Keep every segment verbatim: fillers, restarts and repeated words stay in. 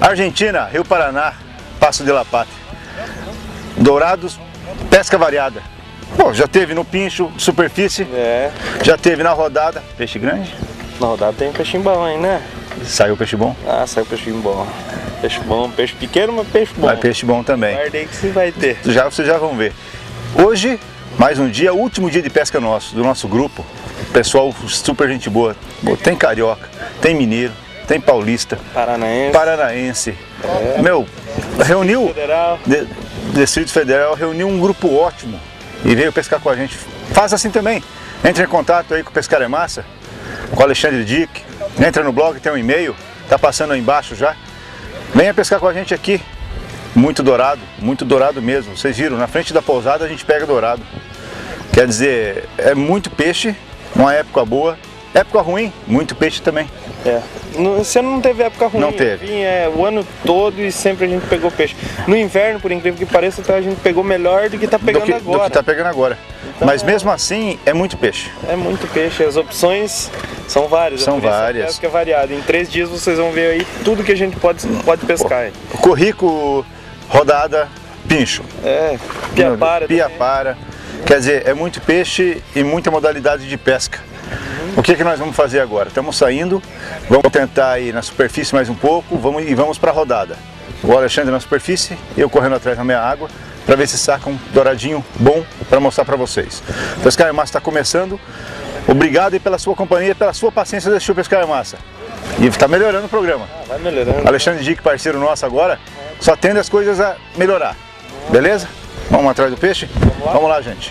Argentina, Rio Paraná, Passo de la Pátria. Dourados, pesca variada. Pô, já teve no pincho, superfície, É. já teve na rodada. Peixe grande? Na rodada tem peixinho bom aí, né? Saiu peixe bom? Ah, saiu peixinho bom. Peixe bom, peixe pequeno, mas peixe bom. Vai peixe bom também. Guarda aí que você vai ter. Já, vocês já vão ver. Hoje, mais um dia, último dia de pesca nosso, do nosso grupo. Pessoal super gente boa. Pô, tem carioca, tem mineiro, tem paulista, Paranaense. paranaense. É. Meu, reuniu, Federal. de, Distrito Federal, reuniu um grupo ótimo e veio pescar com a gente. Faça assim também. Entre em contato aí com o Pescar é Massa, com o Alexandre Dick. Entra no blog, tem um e-mail, tá passando aí embaixo já. Venha pescar com a gente aqui. Muito dourado, muito dourado mesmo. Vocês viram, na frente da pousada a gente pega dourado. Quer dizer, é muito peixe, uma época boa. Época ruim, muito peixe também. É. No, você não teve época ruim. Não teve. Vinha, é, o ano todo e sempre a gente pegou peixe. No inverno, por incrível que pareça, a gente pegou melhor do que tá pegando do que, agora. Do que tá pegando agora. Então, Mas é... mesmo assim, é muito peixe. É muito peixe. As opções são várias. São várias. A pesca é variada. Em três dias vocês vão ver aí tudo que a gente pode, pode pescar. Pô, currículo, rodada, pincho. É, piapara. Piapara. Quer dizer, é muito peixe e muita modalidade de pesca. O que, que nós vamos fazer agora? Estamos saindo, vamos tentar ir na superfície mais um pouco vamos, e vamos para a rodada. O Alexandre na superfície, eu correndo atrás da minha água, para ver se saca um douradinho bom para mostrar para vocês. O Pescar é Massa está começando. Obrigado aí pela sua companhia e pela sua paciência de assistir o Pescar é Massa. E está melhorando o programa. Ah, vai melhorando. Alexandre Dick, parceiro nosso agora, só tende as coisas a melhorar. Beleza? Vamos atrás do peixe? Vamos lá, Vamos lá gente.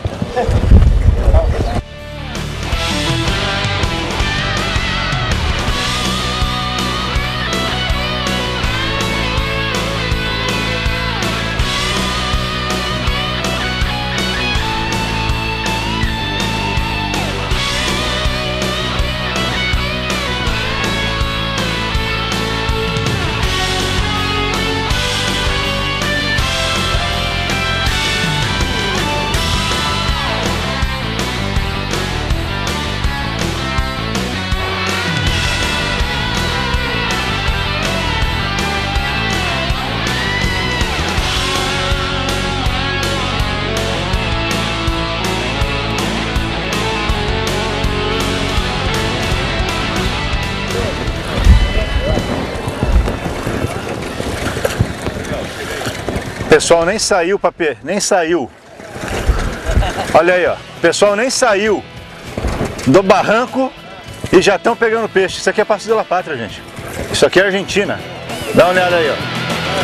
O pessoal nem saiu, papê, nem saiu. Olha aí, ó. O pessoal nem saiu do barranco e já estão pegando peixe. Isso aqui é Passo de la Pátria, gente. Isso aqui é Argentina. Dá uma olhada aí, ó.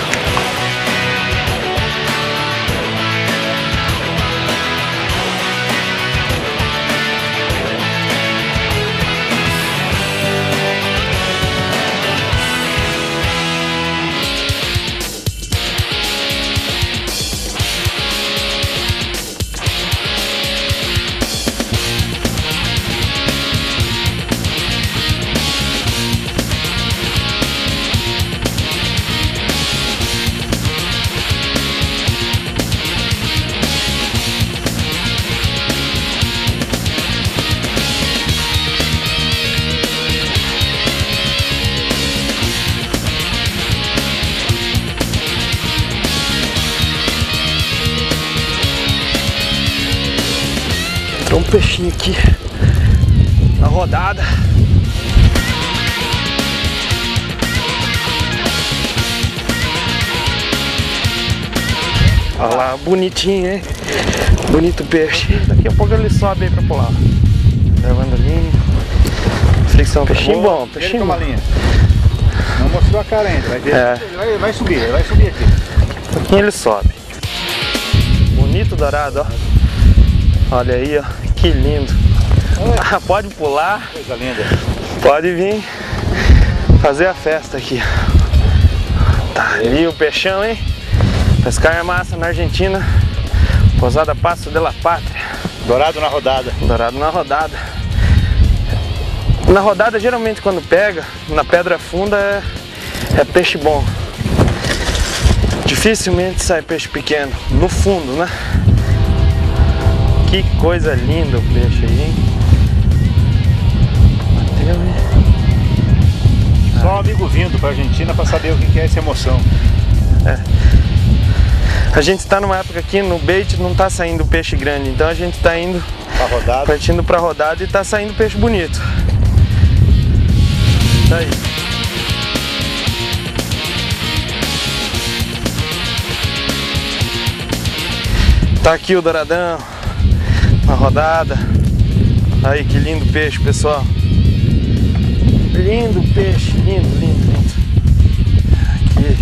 Um peixinho aqui na rodada. Olha lá, bonitinho, hein? Bonito peixe. Daqui a pouco ele sobe aí pra pular. Levando ali. Fricção, peixinho bom, peixinho bom. Não mostrou a cara ainda, vai ver. É. Ele vai, vai subir, ele vai subir aqui. Um pouquinho ele sobe. Bonito dourado, ó. Olha aí, ó, que lindo. Ah, pode pular. Coisa linda. Pode vir fazer a festa aqui. Tá ali o peixão, hein? Pescar é Massa na Argentina. Pousada Passo de la Pátria. Dourado na rodada. Dourado na rodada. Na rodada, geralmente quando pega, na pedra funda é, é peixe bom. Dificilmente sai peixe pequeno, no fundo, né? Que coisa linda o peixe aí, hein? Bateu, hein? Só um amigo vindo pra Argentina pra saber o que é essa emoção. É. A gente está numa época aqui no bait não tá saindo peixe grande, então a gente está indo pra rodada. partindo pra rodada e tá saindo peixe bonito. Tá aí. Tá aqui o douradão, na rodada. Aí que lindo peixe, pessoal. Lindo peixe, lindo, lindo, lindo. Aqui.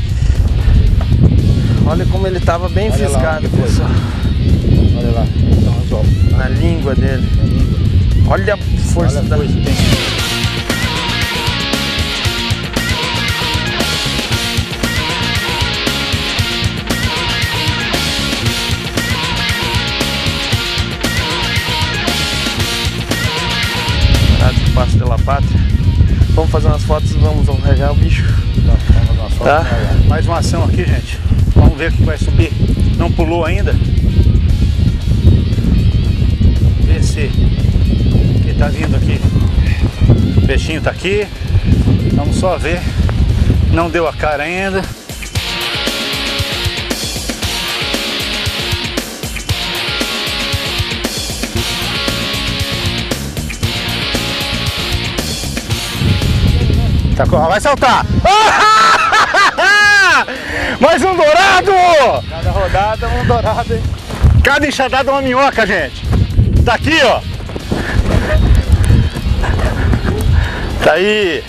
Olha como ele tava bem Olha fisgado, lá, pessoal. Olha lá, na língua dele. Olha a força Olha a da... coisa que tem. Passo pela pátria. Vamos fazer umas fotos e vamos arranjar o bicho. Tá, vamos umas fotos, tá? Mais uma ação aqui, gente. Vamos ver o que vai subir. Não pulou ainda. Ver se que tá vindo aqui. O peixinho tá aqui. Vamos só ver. Não deu a cara ainda. Vai saltar! Mais um dourado! Cada rodada um dourado, hein? Cada enxadada uma minhoca, gente! Tá aqui, ó! Tá aí!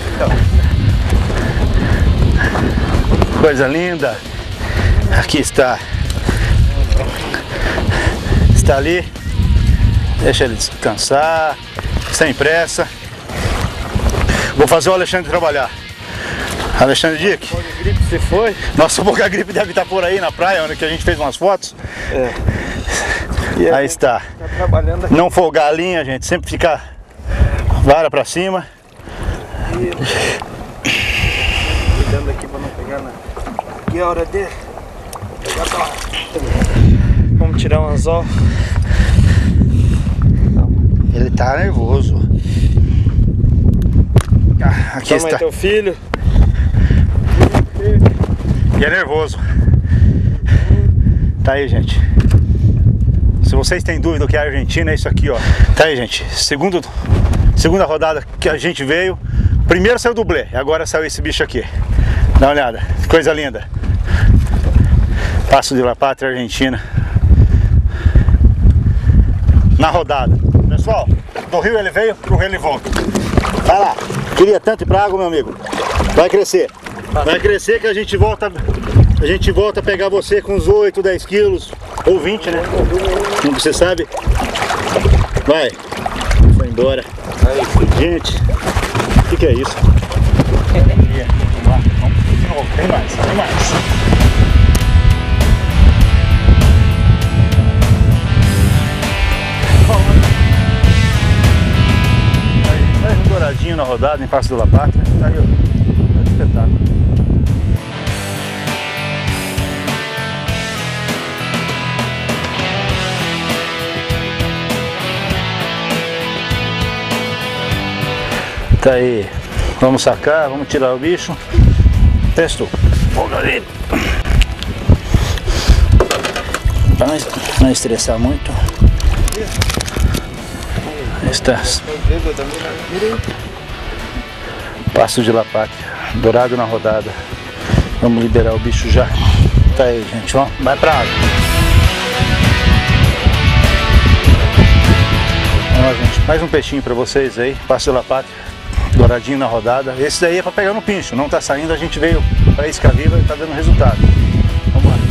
Coisa linda! Aqui está! Está ali! Deixa ele descansar, sem pressa. Vou fazer o Alexandre trabalhar. Alexandre Dick. Boca Gripe, você foi? Nossa Boca Gripe deve estar por aí na praia, onde que a gente fez umas fotos. É. E aí está. Tá trabalhando aqui. Não folgar a linha, gente. Sempre ficar vara pra cima. Cuidando aqui pra não pegar na... Que é a hora de... Vamos tirar um anzol. Ele tá nervoso. Aqui Toma está. aí teu filho. E é nervoso. Tá aí, gente. Se vocês têm dúvida do que é a Argentina, é isso aqui, ó. Tá aí, gente. Segundo, segunda rodada que a gente veio. Primeiro saiu o dublê, e agora saiu esse bicho aqui. Dá uma olhada. Coisa linda. Passo de La Pátria, Argentina. Na rodada. Pessoal, do rio ele veio, pro rio ele volta. Vai lá. Queria tanto ir pra água, meu amigo. Vai crescer. Vai crescer que a gente volta. A gente volta a pegar você com uns oito, dez quilos. Ou vinte, né? Como você sabe. Vai. Foi embora. Gente, o que, que é isso? Tem mais, tem mais. Mais um douradinho na rodada em Passo do La Pátria. Tá aí, ó. Tá de espetáculo. Tá aí. Vamos sacar, vamos tirar o bicho. Prestou. Para não, não estressar muito. Está. Passo de La Pátria, dourado na rodada. Vamos liberar o bicho já. Tá aí, gente, ó. Vai pra água. Ó, gente, mais um peixinho pra vocês aí. Passo de La Pátria, douradinho na rodada. Esse daí é pra pegar no pincho, não tá saindo, a gente veio pra isca viva e tá dando resultado. Vamos lá.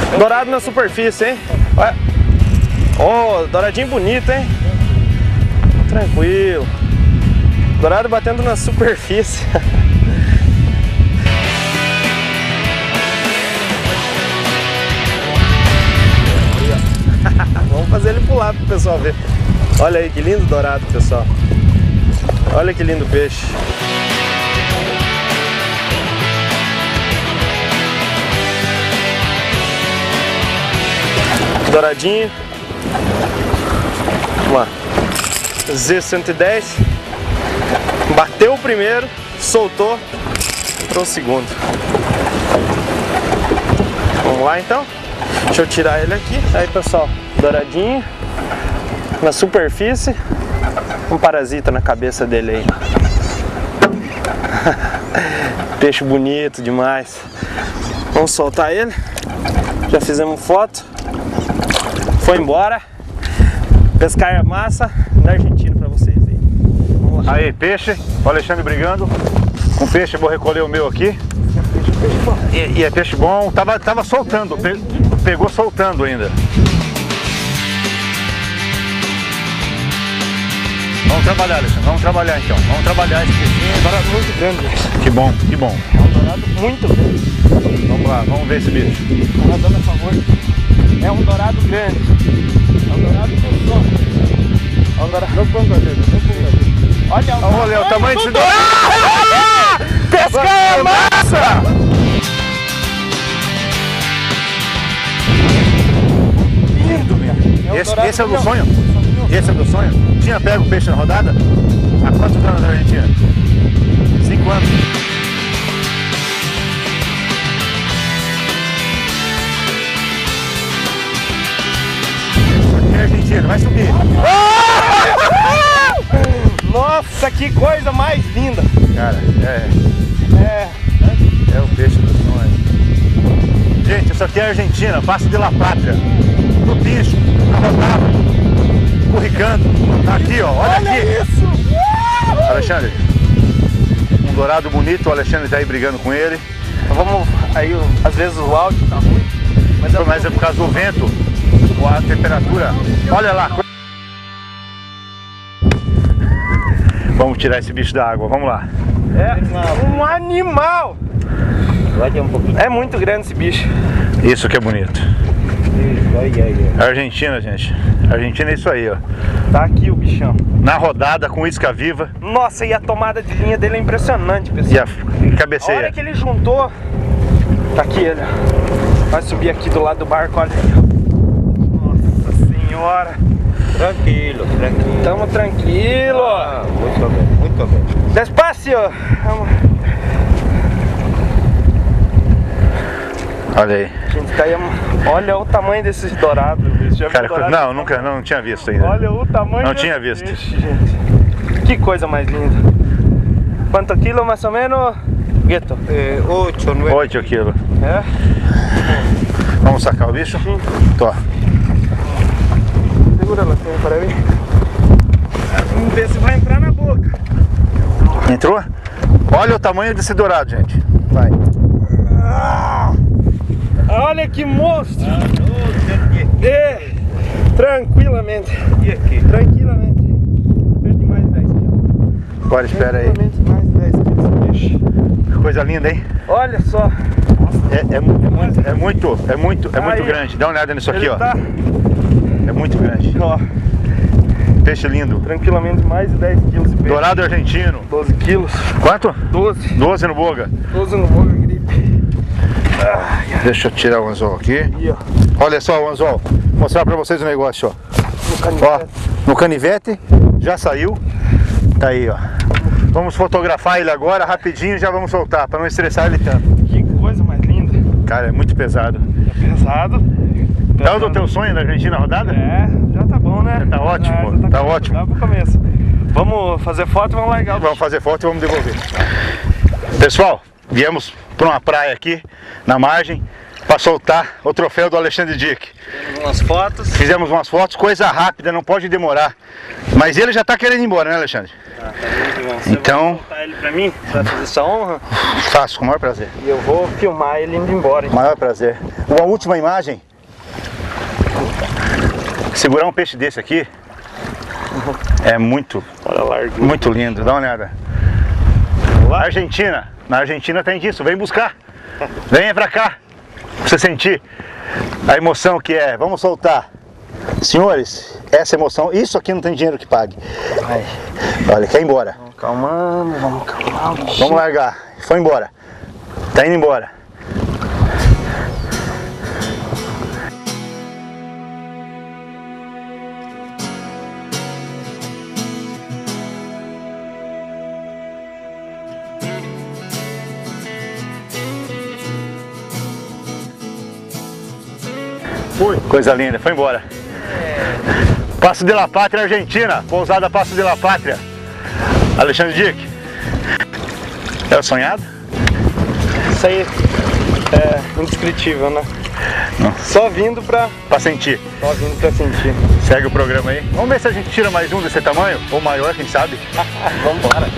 Dourado na superfície, hein? Olha. Oh, douradinho bonito, hein? Tranquilo. Dourado batendo na superfície. Vamos fazer ele pular pro pessoal ver. Olha aí que lindo dourado, pessoal. Olha que lindo peixe. Douradinho. Vamos lá. Z cento e dez. Bateu o primeiro, soltou, entrou o segundo. Vamos lá então. Deixa eu tirar ele aqui. Aí pessoal, douradinho na superfície. Um parasita na cabeça dele aí. Peixe bonito demais. Vamos soltar ele. Já fizemos foto. Foi embora. Pescar massa na Argentina pra vocês aí. Vamos lá. Aí, peixe. O Alexandre brigando. Com peixe, eu vou recolher o meu aqui. E, e é peixe bom. Tava, tava soltando. Pe, pegou soltando ainda. Vamos trabalhar, Alexandre. Vamos trabalhar então. Vamos trabalhar esse peixinho. É um dourado muito grande. Que bom, que bom. É um dourado muito grande. Vamos lá, vamos ver esse bicho. Tá dando a favor. É um dourado grande. É um dourado com som. É um dourado. Não ponga a dedo, não ponga a dedo. Olha o, Olha o tamanho desse dourado. Pescar é massa! Lindo, meu. Esse, esse é o do sonho? Esse é do sonho? Tinha pego o peixe na rodada? Há quantos anos na Argentina? Cinco anos. Argentina, vai subir. Nossa, que coisa mais linda! Cara, é, É, é o peixe do sonho. Gente, isso aqui é Argentina, Passo de La Pátria. No bicho, na rodada, escorricando. Tá aqui, ó, olha, olha aqui. Isso! Alexandre, um dourado bonito, o Alexandre tá aí brigando com ele. Vamos, aí às vezes o áudio tá ruim, mas é, mas é por causa do vento, a temperatura. Olha lá. Vamos tirar esse bicho da água, vamos lá. É um animal! É muito grande esse bicho. Isso que é bonito. Argentina, gente. Argentina é isso aí, ó. Tá aqui o bichão. Na rodada com isca viva. Nossa, e a tomada de linha dele é impressionante, pessoal. E a cabeceira. A hora que ele juntou. Tá aqui ele. Vai subir aqui do lado do barco, olha aí. Nossa senhora. Tranquilo, tranquilo. Tamo tranquilo. Ah, muito bem, muito bem. Despacio. Vamos. Olha aí. Gente, tá aí, olha o tamanho desses dourados. Já Cara, dourado não, nunca, não tinha visto ainda. Olha o tamanho. Não desse tinha visto. peixe, gente. Que coisa mais linda. Quanto quilo mais ou menos, Gueto? Eh, oito, nove. oito quilos. É? Vamos sacar o bicho? Sim. Tô. Segura ela assim para mim. Vamos ver se vai entrar na boca. Entrou? Olha o tamanho desse dourado, gente. Vai. Ah, olha que monstro! É, tranquilamente. E aqui? Tranquilamente. Perdi mais de dez quilos. Agora espera aí. Tranquilamente mais de dez quilos esse peixe. Coisa linda, hein? Olha só. É, é, mu- é muito, é muito, é muito, é muito Aí. grande. Dá uma olhada nisso aqui, Ele ó. tá, É muito grande. ó, Peixe lindo. tranquilamente mais de dez quilos de peixe. Dourado argentino. doze quilos. Quanto? doze. doze no boga. doze no boca gripe. Deixa eu tirar o anzol aqui. Aí, ó. Olha só o anzol. Vou mostrar pra vocês o negócio, ó. No canivete. Ó, no canivete, já saiu. Tá aí, ó. Vamos fotografar ele agora, rapidinho, e já vamos soltar, pra não estressar ele tanto. Que coisa mais linda. Cara, é muito pesado. É pesado. É o do teu sonho na Argentina rodada? É, já tá bom, né? Tá ótimo, Já, já tá começo, ótimo. Tá pro começo. Vamos fazer foto e vamos largar o Vamos fazer foto e vamos devolver. Pessoal, viemos para uma praia aqui, na margem. para soltar o troféu do Alexandre Dick. Fizemos umas fotos. Fizemos umas fotos, coisa rápida, não pode demorar. Mas ele já está querendo ir embora, né, Alexandre? Ah, tá muito bom. Você então, vai soltar ele para mim? Você vai fazer essa honra? Faço, com o maior prazer. E eu vou filmar ele indo embora. Hein? Maior prazer. Uma última imagem. Segurar um peixe desse aqui é muito, olha a largura. Muito lindo. Dá uma olhada. Na Argentina, na Argentina tem disso. Vem buscar. Venha pra cá. Pra você sentir a emoção que é. Vamos soltar. Senhores, essa emoção, isso aqui não tem dinheiro que pague. Ai. Olha, quer ir embora. Vamos calmando, vamos calmar. Vamos largar. Foi embora. Tá indo embora. Foi. Coisa linda, foi embora. Passo de la Pátria, Argentina. Pousada Passo de la Pátria. Alexandre Dick. É o sonhado? Isso aí é indescritível, né? Não. Só vindo pra... Pra sentir. Só vindo pra sentir. Segue o programa aí. Vamos ver se a gente tira mais um desse tamanho. Ou maior, quem sabe. Vamos embora.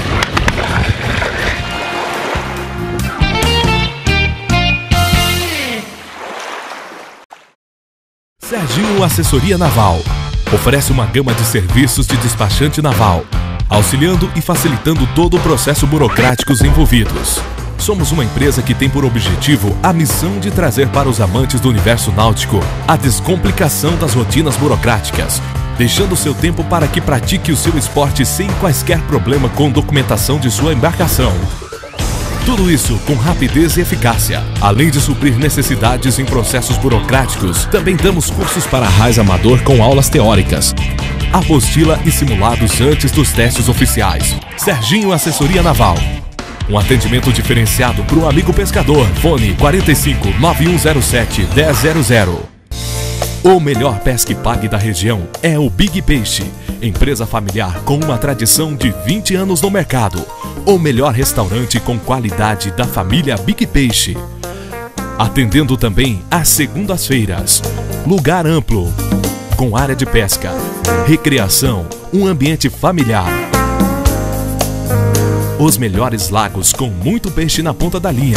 Serginho Assessoria Naval oferece uma gama de serviços de despachante naval, auxiliando e facilitando todo o processo burocráticos envolvidos. Somos uma empresa que tem por objetivo a missão de trazer para os amantes do universo náutico a descomplicação das rotinas burocráticas, deixando seu tempo para que pratique o seu esporte sem quaisquer problema com documentação de sua embarcação. Tudo isso com rapidez e eficácia. Além de suprir necessidades em processos burocráticos, também damos cursos para raiz amador com aulas teóricas, apostila e simulados antes dos testes oficiais. Serginho Assessoria Naval. Um atendimento diferenciado para o amigo pescador. Fone quarenta e cinco, nove um zero sete, dez zero zero. O melhor pesque pague da região é o Big Peixe, empresa familiar com uma tradição de vinte anos no mercado. O melhor restaurante com qualidade da família Big Peixe. Atendendo também às segundas-feiras. Lugar amplo, com área de pesca, recreação, um ambiente familiar. Os melhores lagos com muito peixe na ponta da linha.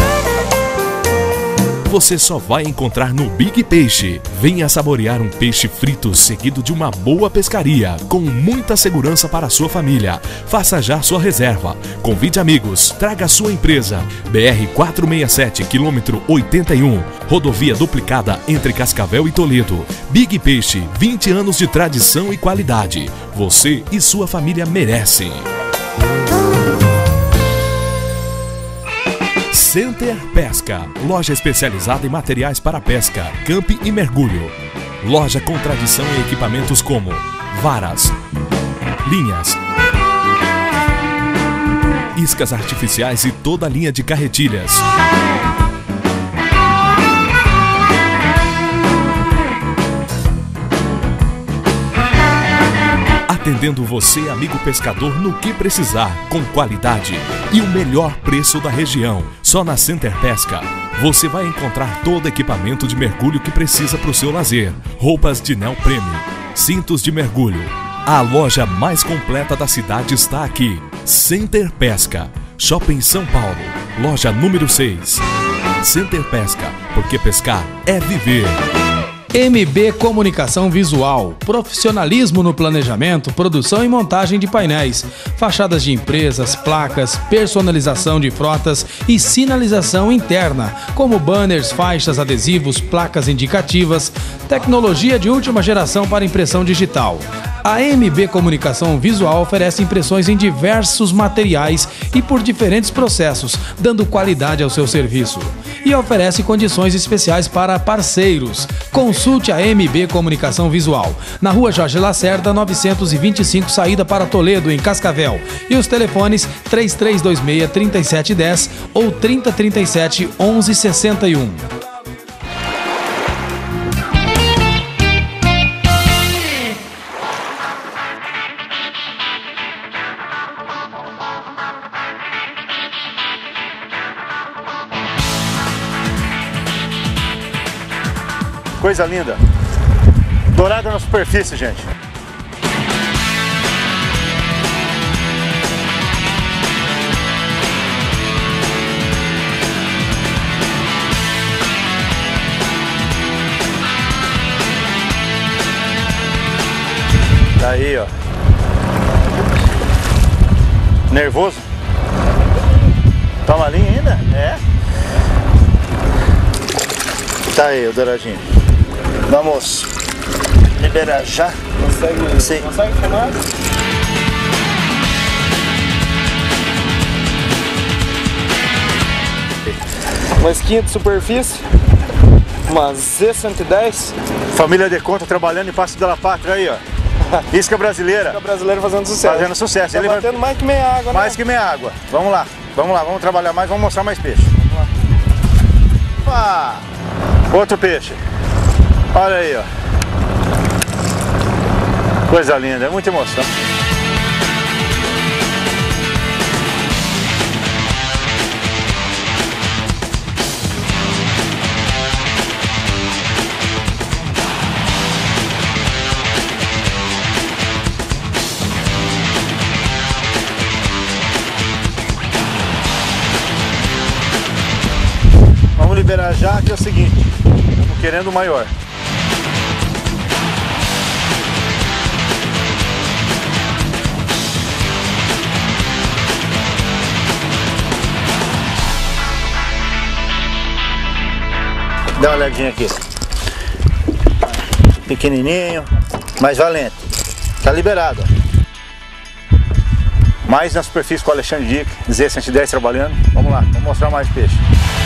Você só vai encontrar no Big Peixe. Venha saborear um peixe frito seguido de uma boa pescaria, com muita segurança para a sua família. Faça já sua reserva. Convide amigos, traga sua empresa. B R quatrocentos e sessenta e sete, quilômetro oitenta e um. Rodovia duplicada entre Cascavel e Toledo. Big Peixe, vinte anos de tradição e qualidade. Você e sua família merecem. Center Pesca, loja especializada em materiais para pesca, camp e mergulho. Loja com tradição em equipamentos como varas, linhas, iscas artificiais e toda a linha de carretilhas. Atendendo você, amigo pescador, no que precisar, com qualidade e o melhor preço da região. Só na Center Pesca você vai encontrar todo equipamento de mergulho que precisa para o seu lazer. Roupas de neoprene, cintos de mergulho. A loja mais completa da cidade está aqui. Center Pesca, Shopping São Paulo, loja número seis. Center Pesca, porque pescar é viver. M B Comunicação Visual, profissionalismo no planejamento, produção e montagem de painéis, fachadas de empresas, placas, personalização de frotas e sinalização interna, como banners, faixas, adesivos, placas indicativas, tecnologia de última geração para impressão digital. A M B Comunicação Visual oferece impressões em diversos materiais e por diferentes processos, dando qualidade ao seu serviço. E oferece condições especiais para parceiros. Consulte a M B Comunicação Visual, na rua Jorge Lacerda, novecentos e vinte e cinco, saída para Toledo, em Cascavel. E os telefones três três dois seis, três sete um zero ou trinta, trinta e sete, onze, sessenta e um. coisa linda. Dourado na superfície, gente. Tá aí, ó. Nervoso? Toma a linha ainda? É. Tá aí o douradinho. Vamos liberar já. Consegue, Sim. consegue filmar? Uma esquinha de superfície, uma Z cento e dez. Família de Conta trabalhando em Passo da Pátria aí, ó. Isca brasileira. Isca brasileira fazendo sucesso. Fazendo sucesso. Tá Ele batendo vai... mais que meia água, né? Mais que meia água. Vamos lá, vamos lá, vamos trabalhar mais, vamos mostrar mais peixe. Vamos lá. Opa! Outro peixe. Olha aí, ó. Coisa linda, é muita emoção. Vamos liberar já, que é o seguinte, estamos querendo o maior. Dá uma olhadinha aqui. Pequenininho, mas valente. Tá liberado. Mais na superfície com o Alexandre Dick, Z cento e dez trabalhando. Vamos lá, vamos mostrar mais peixe.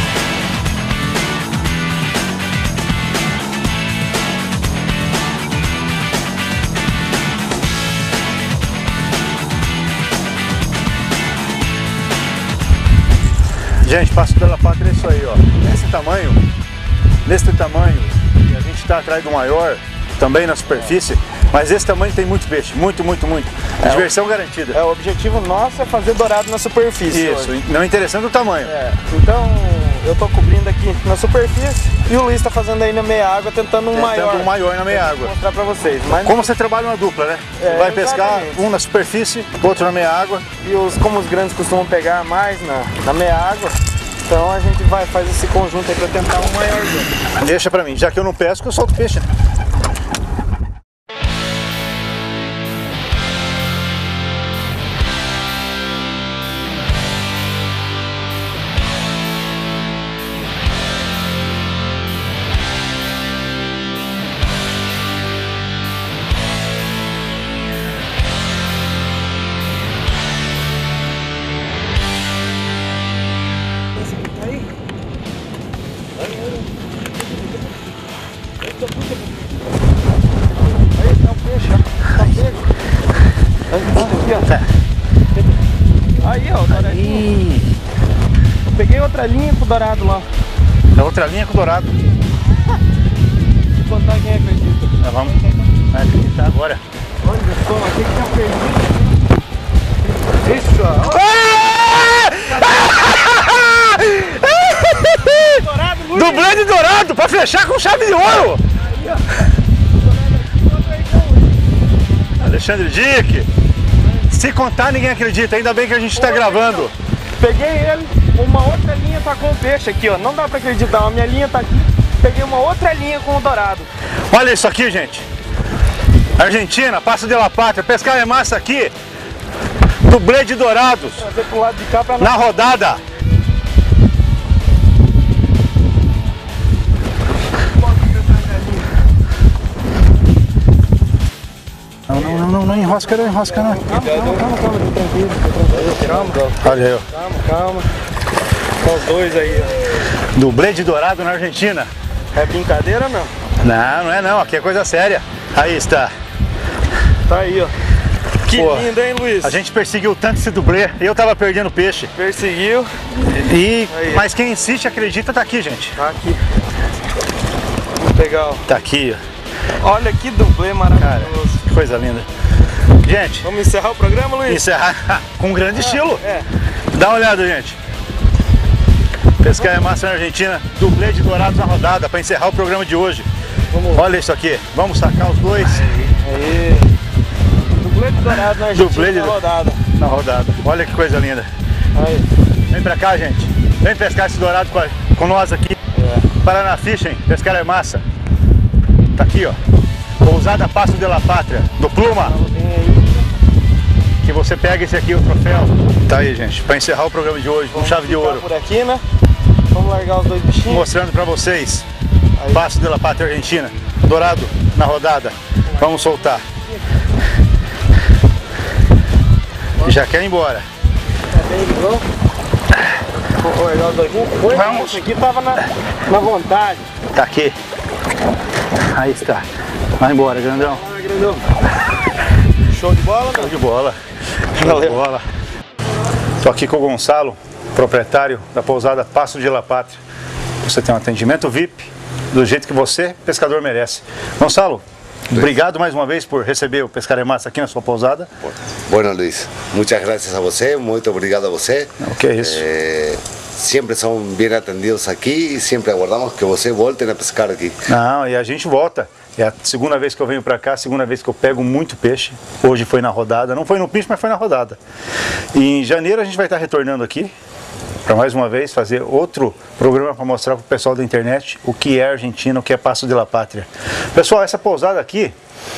Gente, Passo da Pátria é isso aí, ó. Nesse tamanho, nesse tamanho, a gente está atrás do maior, também na superfície, mas esse tamanho tem muito peixe, muito, muito, muito. É, diversão garantida. É, o objetivo nosso é fazer dourado na superfície. Isso, hoje. não interessando o tamanho. É, então eu tô cobrindo aqui na superfície e o Luiz tá fazendo aí na meia água, tentando um Tentando maior. um maior na meia água. Vou mostrar pra vocês. Mas Como você trabalha uma dupla, né? Você É, vai pescar exatamente. um na superfície, outro na meia água. E os, como os grandes costumam pegar mais na, na meia água, então a gente vai faz esse conjunto aí pra tentar um maior. Deixa pra mim, já que eu não pesco, eu solto peixe, né? Aí tá o peixe, ó. Tá pego. Aqui, ó. Aí, ó, o douradinho. Eu peguei outra linha pro dourado lá. É outra linha com dourado. Vou contar quem acredita. Nós vamos vai acreditar agora. Olha só, o que que tá perdido? Isso, ó. Dourado, Luiz. Dublê de dourado pra fechar com chave de ouro. Alexandre Dick. Se contar, ninguém acredita. Ainda bem que a gente está gravando. Peguei ele, uma outra linha tá com o peixe aqui, ó. Não dá pra acreditar, a minha linha tá aqui. Peguei uma outra linha com o dourado. Olha isso aqui, gente. Argentina, Passo de la Pátria. Pescar é massa aqui. Dublê de dourados. Trazer pro lado de cá pra Na rodada. Não, não, não, não, não enrosca não, enrosca não. Calma, calma, calma, calma, tô tranquilo, tô tranquilo. Calma, Olha aí, ó. calma, calma. Só os dois aí, ó. Dublê de dourado na Argentina. É brincadeira, não? Não, não é não, aqui é coisa séria. Aí está. Tá aí, ó. Que Pô, lindo, hein, Luiz? A gente perseguiu tanto esse dublê, eu tava perdendo peixe. Perseguiu. E, Aí. mas quem insiste, acredita, tá aqui, gente. Tá aqui. Vamos pegar, ó. Tá aqui, ó. Olha que dublê Cara, maravilhoso. que coisa linda. Gente, Vamos encerrar o programa, Luiz? encerrar com grande estilo. É. Dá uma olhada, gente. Pescar é massa na Argentina, dublê de dourados na rodada, para encerrar o programa de hoje. Vamos. Olha isso aqui, vamos sacar os dois. Aí. Dublê de dourado na Argentina, Dublê de- na rodada. Na rodada. Olha que coisa linda. Aí. Vem pra cá, gente. Vem pescar esse dourado com, a- com nós aqui. É. Paraná Fishing, pescar é massa. Tá aqui, ó. Pousada Passo de la Pátria, do Pluma. Vem aí. Que você pega esse aqui, o troféu. Tá aí, gente, pra encerrar o programa de hoje, com chave de Ficar ouro. por aqui, né? Vamos largar os dois bichinhos. Mostrando pra vocês. Aí. Passo de la Pátria Argentina. Dourado na rodada. Vamos soltar. Já quer ir embora. Tá bem, bom? Vamos largar os dois juntos. Foi, Vamos. Esse aqui tava na, na vontade. Tá aqui. Aí está. Vai embora, grandão. Ah, grandão. Show de bola, Show mano? de bola. Show de Valeu. bola. Tô aqui com o Gonçalo, proprietário da pousada Passo de la Pátria. Você tem um atendimento V I P do jeito que você, pescador, merece. Gonçalo, obrigado mais uma vez por receber o Pescar é Massa aqui na sua pousada. Bueno, Luis, muchas gracias a você, muito obrigado a você. O que é isso? Eh, sempre são bem atendidos aqui e sempre aguardamos que você volte a pescar aqui. Não, e a gente volta. É a segunda vez que eu venho pra cá, a segunda vez que eu pego muito peixe. Hoje foi na rodada, não foi no pincho, mas foi na rodada. E em janeiro a gente vai estar retornando aqui para mais uma vez fazer outro programa para mostrar para o pessoal da internet o que é Argentina, o que é Passo de la Pátria. Pessoal, essa pousada aqui,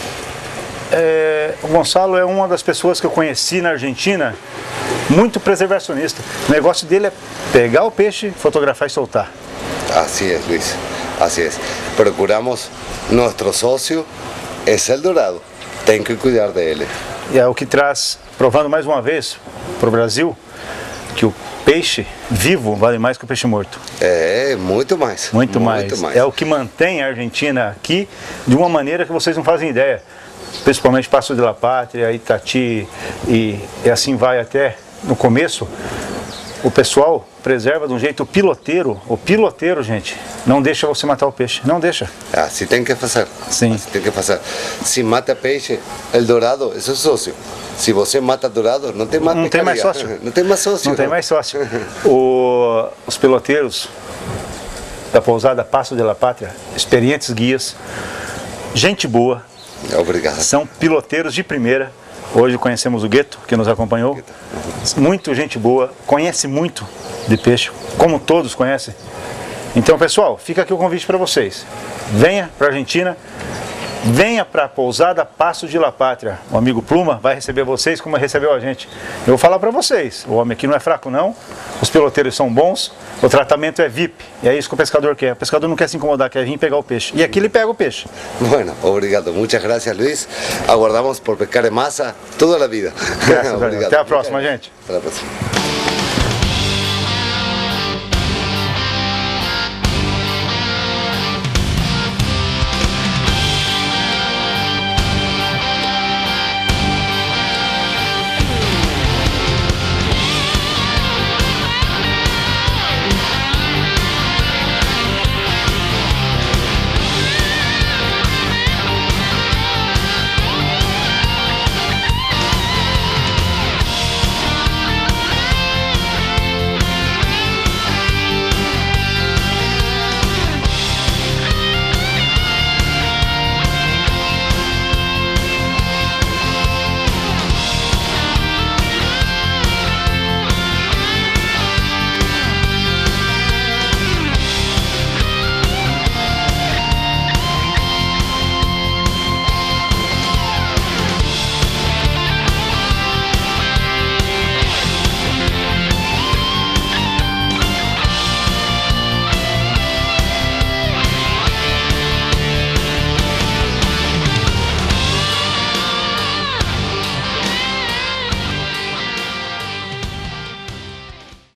é, o Gonçalo é uma das pessoas que eu conheci na Argentina, muito preservacionista. O negócio dele é pegar o peixe, fotografar e soltar. Así es, Luis, así es. Procuramos, nuestro socio es el dorado, tem que cuidar de ele. E é o que traz, provando mais uma vez para o Brasil, que o peixe vivo vale mais que o peixe morto. É, muito mais. Muito, mais. mais. É o que mantém a Argentina aqui de uma maneira que vocês não fazem ideia. Principalmente Passo de la Pátria, Itati e, e assim vai até no começo. O pessoal preserva de um jeito piloteiro. O piloteiro, gente, não deixa você matar o peixe. Não deixa. Assim tem que fazer. Sim. Assim tem que fazer. Se mata peixe, el dourado é seu sócio. Se você mata dourado, não tem mais Não tem mais pescaria. sócio. Não tem mais sócio. Não tem mais sócio. O, os piloteiros da pousada Passo de la Pátria, experientes guias, gente boa, Obrigado. são piloteiros de primeira. Hoje conhecemos o Gueto, que nos acompanhou. Muito gente boa, conhece muito de peixe, como todos conhecem. Então, pessoal, fica aqui o convite para vocês. Venha para a Argentina, venha para a pousada Passo de la Pátria. O amigo Pluma vai receber vocês como recebeu a gente. Eu vou falar para vocês, o homem aqui não é fraco não, os piloteiros são bons, o tratamento é V I P. E é isso que o pescador quer. O pescador não quer se incomodar, quer vir pegar o peixe. E aqui ele pega o peixe. Bueno, obrigado. Muchas gracias, Luis. Aguardamos por pescar en masa toda la vida. Graças a Deus. Até a próxima, gente. Até a próxima.